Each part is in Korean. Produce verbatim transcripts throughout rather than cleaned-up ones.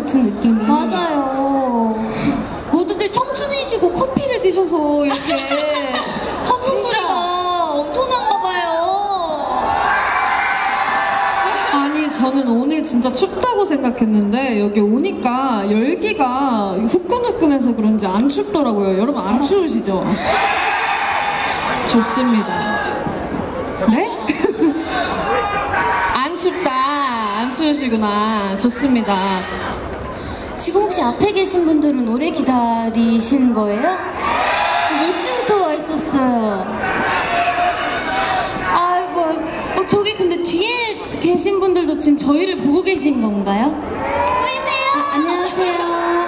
같은 느낌이. 맞아요. 모두들 청춘이시고 커피를 드셔서 이렇게 한국 소리가 엄청난가 봐요. 아니 저는 오늘 진짜 춥다고 생각했는데 여기 오니까 열기가 후끈후끈해서 그런지 안 춥더라고요. 여러분 안 추우시죠? 좋습니다. 네? 안 춥다. 안 추우시구나. 좋습니다. 지금 혹시 앞에 계신 분들은 오래 기다리신 거예요? 몇 시부터 와 있었어요? 아이고, 어, 저기 근데 뒤에 계신 분들도 지금 저희를 보고 계신 건가요? 보이세요? 아, 안녕하세요.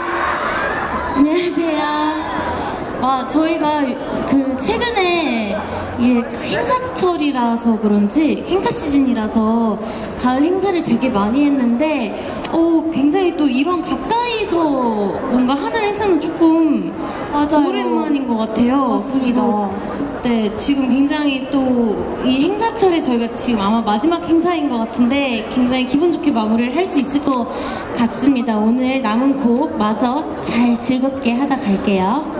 안녕하세요. 아, 저희가 그 최근에 이게 행사철이라서 그런지 행사 시즌이라서 가을 행사를 되게 많이 했는데 어, 굉장히 또 이런 가까이서 뭔가 하는 행사는 조금 맞아요. 오랜만인 것 같아요. 맞습니다. 네, 지금 굉장히 또 이 행사철에 저희가 지금 아마 마지막 행사인 것 같은데 굉장히 기분 좋게 마무리를 할 수 있을 것 같습니다. 오늘 남은 곡 마저 잘 즐겁게 하다 갈게요.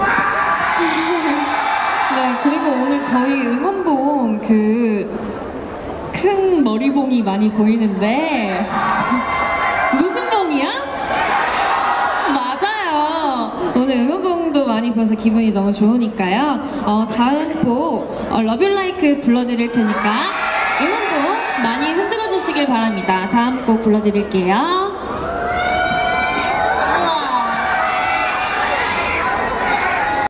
네, 그리고 오늘 저희 응원봉 그 큰 머리봉이 많이 보이는데 무슨 봉이야? 맞아요. 오늘 응원봉도 많이 보여서 기분이 너무 좋으니까요. 어, 다음 곡 어, Love You Like 불러드릴 테니까 응원봉 많이 흔들어 주시길 바랍니다. 다음 곡 불러드릴게요.